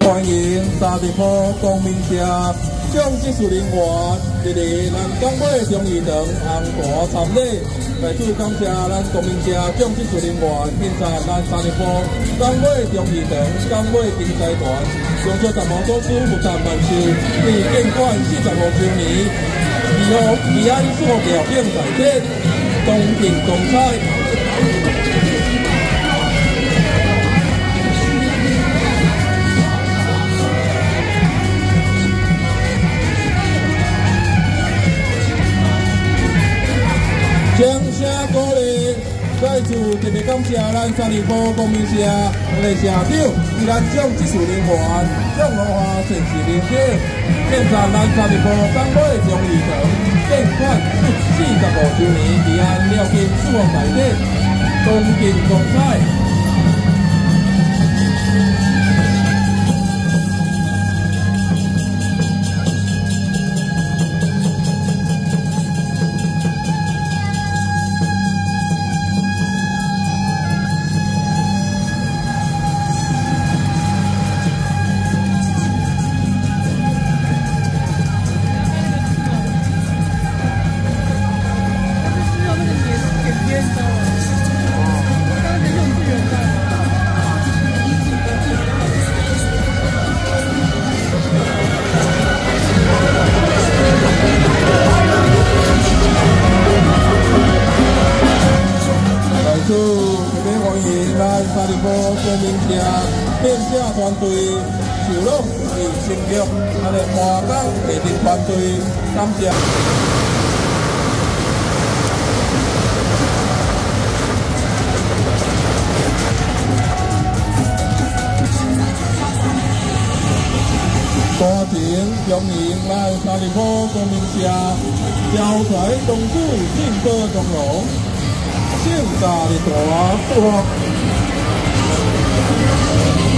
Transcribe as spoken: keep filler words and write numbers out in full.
欢迎三地坡光明社蒋技术人员莅莅咱港尾中义堂红大参礼，在此感谢咱光明社蒋技术人员献赞咱三地坡港尾中义堂港尾经济团，中小十号组织负责万寿为建馆四十五周年，以后宜安所条件在即，恭敬公彩。掌声鼓励，再次特别感谢咱三里坡光明社的社长，以咱蒋技术人员蒋文华陈氏领导，献赞咱三里坡港尾中义堂建馆四十五周年，宜安了经四方大体，恭敬公彩。三里坡光明社编写团队受拢与成玉，咱的华港艺术团队感谢。大庭欢迎咱三里坡光明社招财公主进宝中龙，盛大的大福。